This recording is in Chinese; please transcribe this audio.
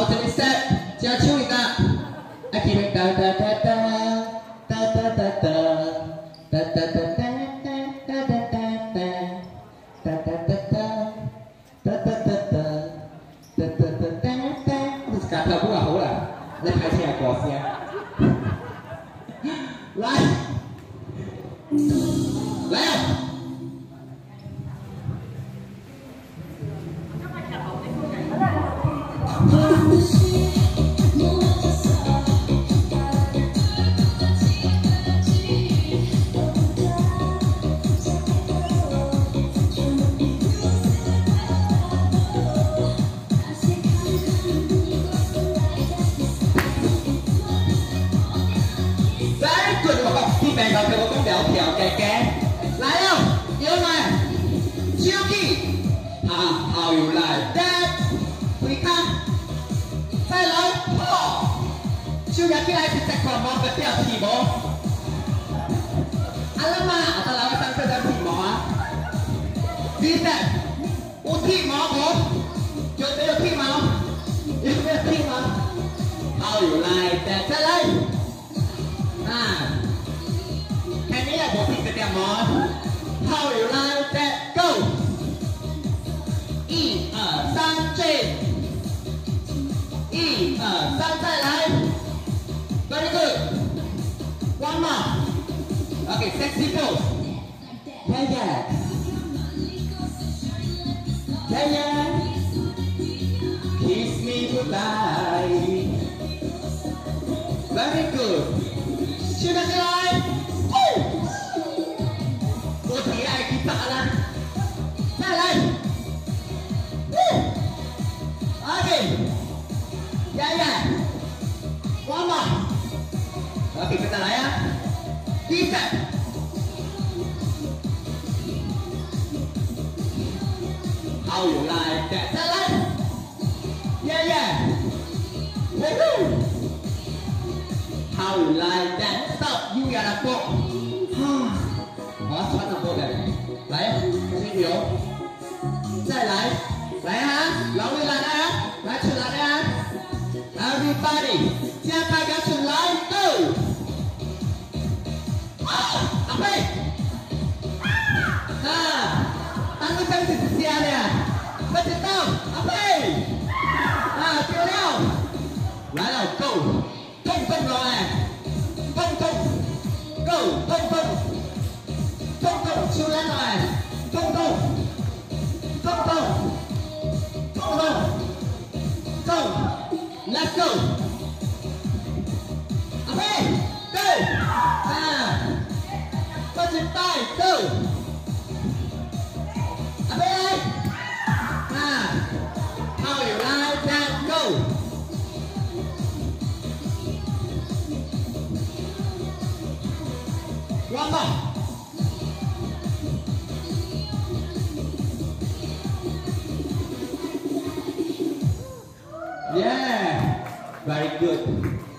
好，这里 set， 加秋一个，I keep it da da da da da da da da da da da da da da da da da da da。你是搞跳舞啊好啦，你开车係過先。來，來啊！啲病頭叫我講兩條嘅，來了，有來，手機，好有來，得，回看，再來，手入起來是隻狂魔嘅掉皮毛，阿啦嘛，我得來上色嘅皮毛啊，第三，有皮毛冇？有沒有皮毛？有沒有皮毛？好有來，得，再來，我听着点毛，好有来，That go， 1、2、3，追，1、2、3，再来 ，Very good，One more，OK，sexy pose，yeah yeah，yeah yeah，kiss me goodbye，Very good， 手拿起来。再来 ，OK，One more，OK， 再来啊，第三，好有来，再来 ，Yeah yeah， 好有來 ，Stop， 優雅的步，我要穿的步嘅。來，先留，再來，來啊，老魏來啊，來出來啊 ，Everybody， 現在大家出來 ，Go， 阿飛，當個聲是咩呢？不知道，阿飛，丟了，來了 ，Go， 痛痛落來，痛痛 ，Go， 痛痛。手來來，動動，動動，動動 ，Go，Let's go， 阿飛 ，Go， 不准帶 ，Go， 阿飛來，好有來 ，Let's go， One more。Yeah, very good.